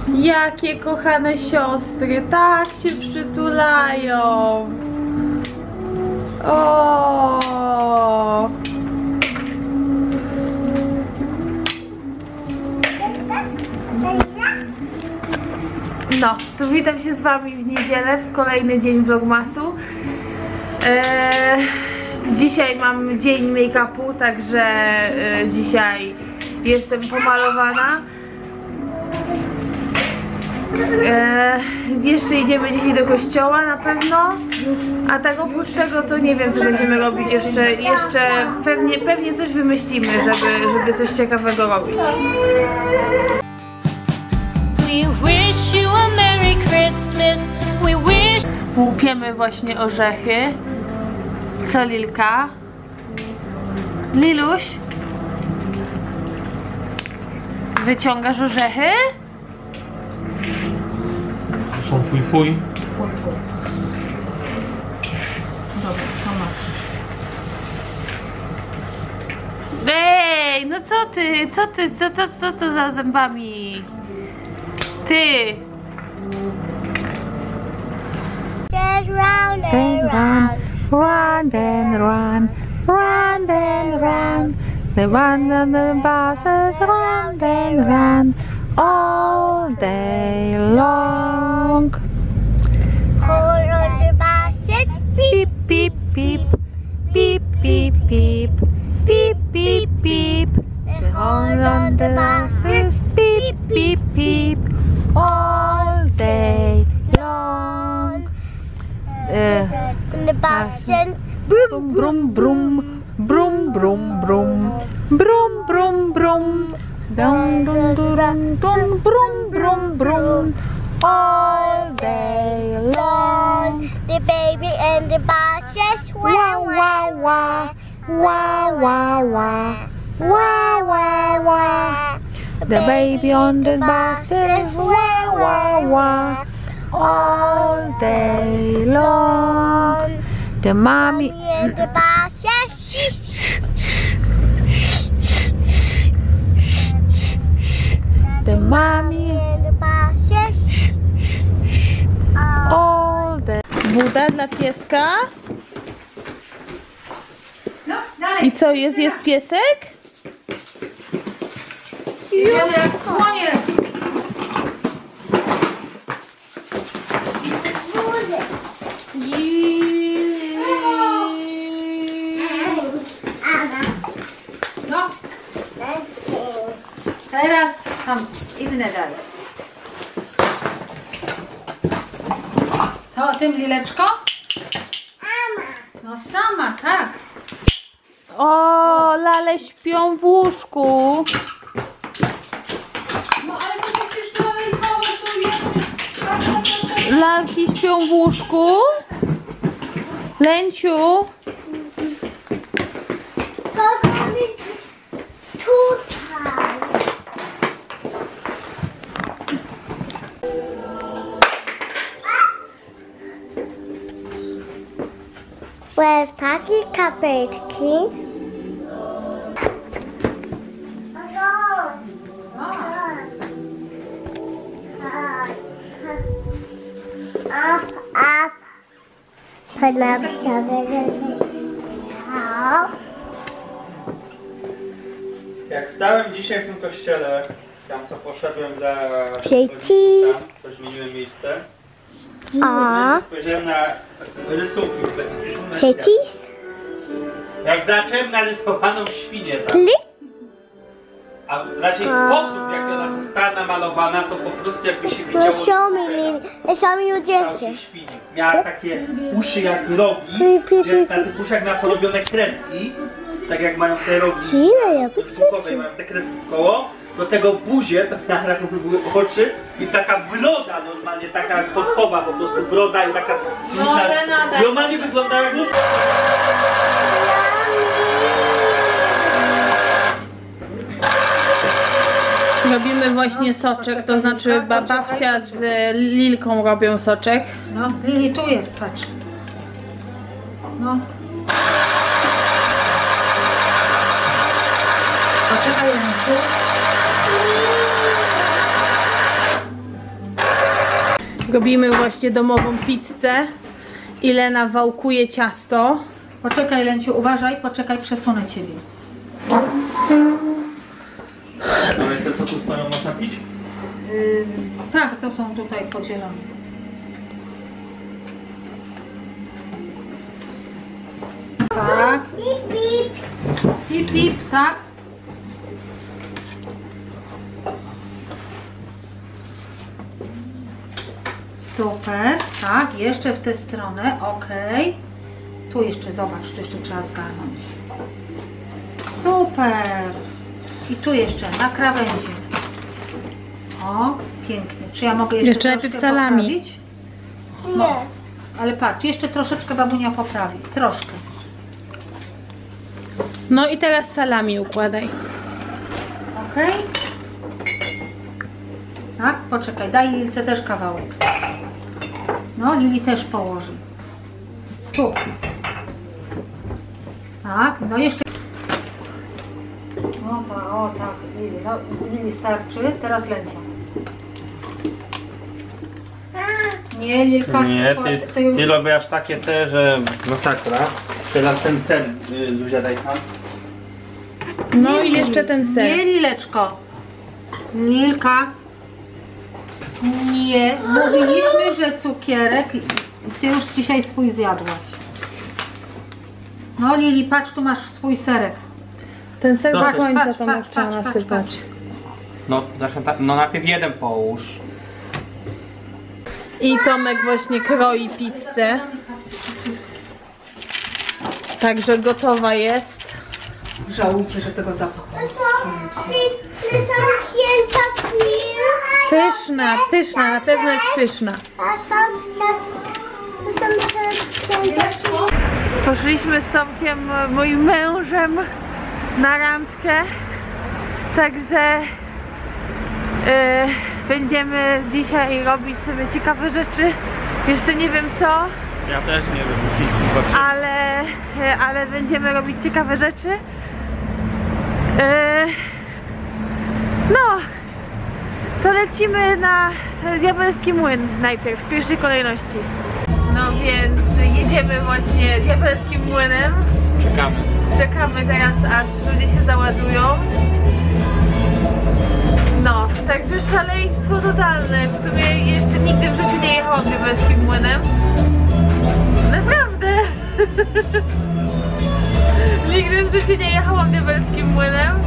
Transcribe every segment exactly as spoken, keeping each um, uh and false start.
Jakie kochane siostry, tak się przytulają. O. No, to witam się z wami w niedzielę, w kolejny dzień vlogmasu. Eee, dzisiaj mam dzień make-upu, także e, dzisiaj jestem pomalowana. Eee, jeszcze idziemy dzisiaj do kościoła na pewno, a tak oprócz tego to nie wiem, co będziemy robić jeszcze. Jeszcze pewnie, pewnie coś wymyślimy, żeby, żeby coś ciekawego robić. We wish you a Merry Christmas. We wish... Łupiemy właśnie orzechy. Co, Lilka? Liluś? Wyciągasz orzechy? Są fuj fuj. Dobra, to masz. Ej, no co ty? Co ty? Co, co, co to za zębami? Ty! Just round and round, Run and run, run and run. The one on the buses run and run all day long. hold on the buses, Beep beep beep, beep beep beep, beep beep beep. The horn on the buses beep beep beep all day long. Uh, the buses, Brum brum brum, brum brum brum, brum brum brum, dum dum dum dum, brum brum brum, all day long. the baby and the buses, Wah wah wah, wah wah wah, wah wah wah. The baby on the bus says wah wah wah, all day long. The mommy and the buses. The mommy And the buses. all day. Woda dla pieska. No, dalej. I co, jest, jest piesek? Jedziemy jak słonie. No, teraz tam inne dalej. To o tym, Lileczko? No sama, tak. O, lale śpią w łóżku. No ale to przecież dalej hałasujemy. Lalki śpią w łóżku. Lęciu. To jest tutaj. Łe w takie kapeczki. Up, up. Put up seven. Jak stałem dzisiaj w tym kościele, tam co poszedłem za... Dzieci. Tam, co zmieniłem miejsce. A. Spojrzałem na rysunki. Trzeciś? Jak zacząłem na rysowaną świnię tam, Klik. a raczej sposób jak ona została namalowana, to po prostu jakby się widziało... No show me, Lily. Show me your kształcie zdjęcie. świni. Miała takie uszy jak rogi, gdzie na tych uszach miała porobione kreski, tak jak mają te rogi Ile ja bezbukowe, mają te kreski w koło. Do tego buzie, tak jakby były oczy i taka broda normalnie, taka kotkowa po prostu broda i taka No, ale nadal. normalnie wygląda jak ludzka. Robimy właśnie soczek, to znaczy ba- babcia z Lilką robią soczek. No, Lili, tu jest, patrz. No. Poczekaj, Janusiu. Robimy właśnie domową pizzę. I Lena wałkuje ciasto. Poczekaj, Lenciu, uważaj, poczekaj, przesunę ciebie. Ale te co tu stoją można pić? Yy, tak, to są tutaj podzielone. Tak. Pip, pip. Pip, pip, tak. Super, tak, jeszcze w tę stronę, ok. Tu jeszcze, zobacz, tu jeszcze trzeba zgarnąć. Super. I tu jeszcze, na krawędzi. O, pięknie. Czy ja mogę jeszcze, Jeszcze najpierw troszkę salami. poprawić? Nie. Ale patrz, jeszcze troszeczkę babunia poprawi. Troszkę. No i teraz salami układaj. Ok. Tak, poczekaj, daj Lilce też kawałek. No, Lili też położy. Tu. Tak, no jeszcze. Opa, o tak, Lili, no, Lili starczy, teraz Lęcia. Nie, Lilka, Nie, to, ty, to już... ty robisz takie te, że masakra. Teraz ten ser, y, Zuzia, daj tam. No Nie, i jeszcze Lili, ten ser. Nie, Lileczko. Lilka. Nie, mówiliśmy, że cukierek i ty już dzisiaj swój zjadłaś. No Lili, patrz, tu masz swój serek. Ten ser do Patrz, końca patrz, to patrz, trzeba patrz, patrz, nasypać. No, Dasza, ta- no najpierw jeden połóż. I Tomek właśnie kroi pizzę. Także gotowa jest. Żałujcie, że tego zapachu. Ty są pięcia film. Pyszna, pyszna, na pewno jest pyszna. A są to są pięcia film. Poszliśmy z Tomkiem, moim mężem, na randkę. Także yy, będziemy dzisiaj robić sobie ciekawe rzeczy. Jeszcze nie wiem co, Ja też nie wiem, ale, yy, ale będziemy robić ciekawe rzeczy. Yy, no, to lecimy na Diabelski Młyn najpierw, w pierwszej kolejności. No więc jedziemy właśnie Diabelskim Młynem. Czekamy. Czekamy teraz, aż ludzie się załadują. No, także szaleństwo totalne. W sumie jeszcze nigdy w życiu nie jechałam Diabelskim Młynem. Naprawdę! Nigdy w życiu nie jechałam Diabelskim Młynem.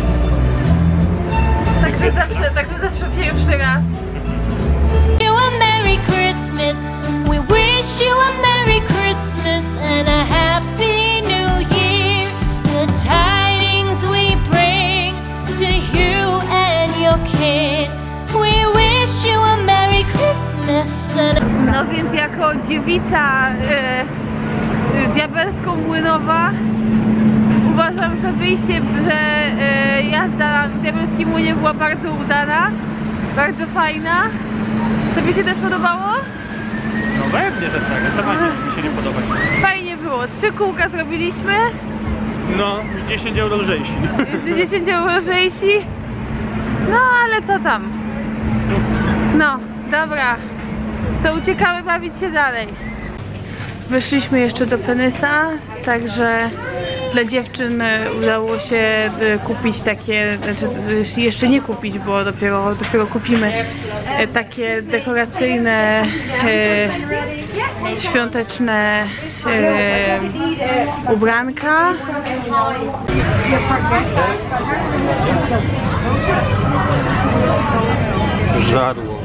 Także zawsze, także zawsze pierwszy raz. You a Merry Christmas. We wish you a Merry Christmas and a Happy New Year. The tidings we bring to you and your kid. We wish you a Merry Christmas and a No więc jako dziewica e, e, diabelsko-młynowa uważam, że wyjście, że e, jazda w Diabelskim Młynie była bardzo udana, bardzo fajna. Tobie się też podobało? No pewnie, że tak, a sama mi się nie podoba. Fajnie było. Trzy kółka zrobiliśmy. No, dziesięć euro lżejsi. dziesięć euro lżejsi. No ale co tam? No, dobra. To uciekamy bawić się dalej. Wyszliśmy jeszcze do Penysa, także dla dziewczyn udało się kupić takie, znaczy jeszcze nie kupić, bo dopiero, dopiero kupimy takie dekoracyjne, e, świąteczne e, ubranka. Żarło.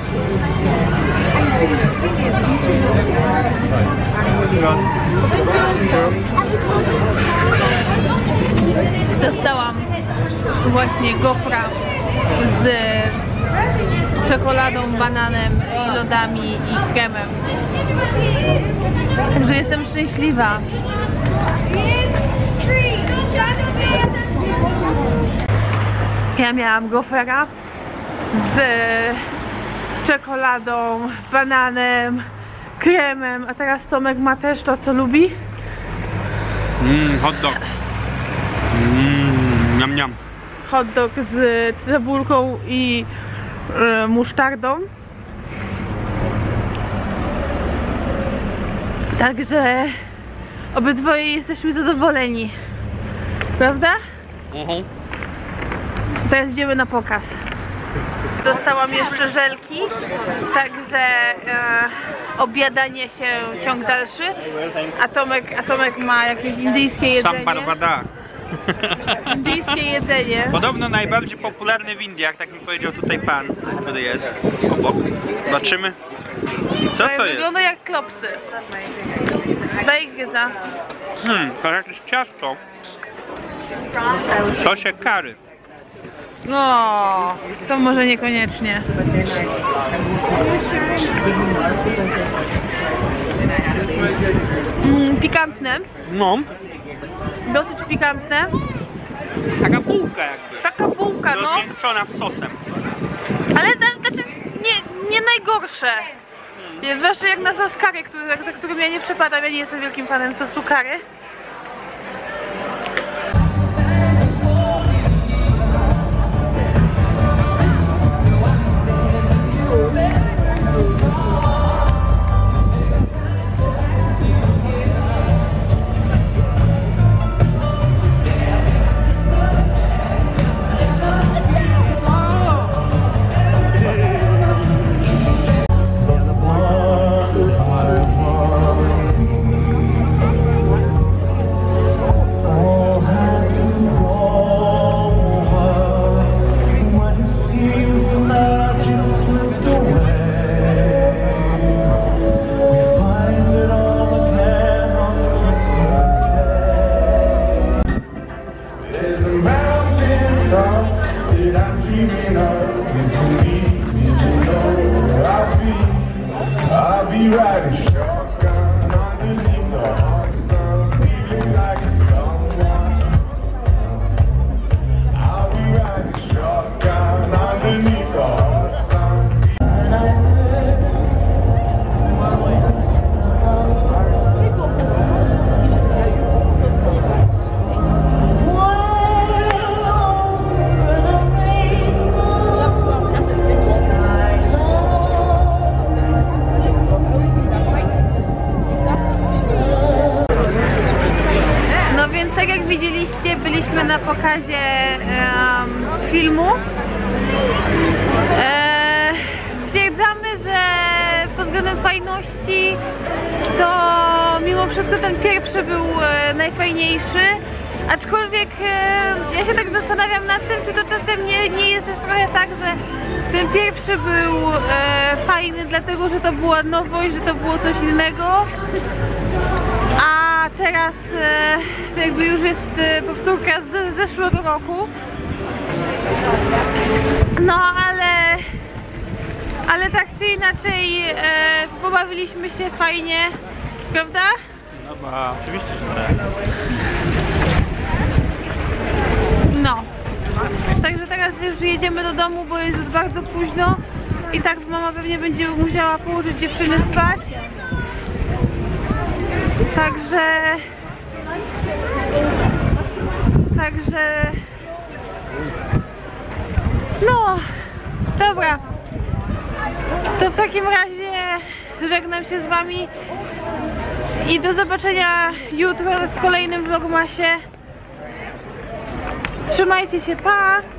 Dostałam właśnie gofra z czekoladą, bananem i lodami i kremem. Także jestem szczęśliwa. Ja miałam gofera z czekoladą, bananem, kremem, a teraz Tomek ma też to, co lubi. Mmm, hot dog. Mmm, niam niam. Hot dog z cebulką i e, musztardą. Także obydwoje jesteśmy zadowoleni. Prawda? Mhm. Teraz idziemy na pokaz. Dostałam jeszcze żelki, także e, obiadanie się ciąg dalszy. A Tomek, a Tomek ma jakieś indyjskie jedzenie. Sam Barbada. Indyjskie jedzenie. Podobno najbardziej popularny w Indiach, tak mi powiedział tutaj pan, który jest obok. Zobaczymy. Co to jest? Wygląda jak klopsy. Daj wiedza. Hmm, to jakieś ciasto. W sosie curry. No, to może niekoniecznie. Mm, pikantne. No, Dosyć pikantne. taka bułka jakby. Taka bułka, no. Rozmiękczona sosem. Ale za- znaczy nie, nie najgorsze. Jest zwłaszcza jak na sos curry, który, za którym ja nie przepadam. Ja nie jestem wielkim fanem sosu curry. I'll be riding shotgun underneath the hot sun, feeling like it's someone. I'll be riding shotgun underneath the hot sun. No więc tak jak widzieliście, byliśmy na pokazie em, filmu. E, stwierdzamy, że pod względem fajności to mimo wszystko ten pierwszy był e, najfajniejszy. Aczkolwiek e, ja się tak zastanawiam nad tym, czy to czasem nie, nie jest też trochę tak, że ten pierwszy był e, fajny dlatego, że to była nowość, że to było coś innego. A teraz e, to jakby już jest e, powtórka z zeszłego roku. No ale ale tak czy inaczej e, pobawiliśmy się fajnie, prawda? No bo oczywiście, że tak. No. Także teraz już jedziemy do domu, bo jest już bardzo późno. I tak mama pewnie będzie musiała położyć dziewczyny spać. Także... Także... No, dobra. To w takim razie żegnam się z wami i do zobaczenia jutro w kolejnym vlogmasie. Trzymajcie się, pa!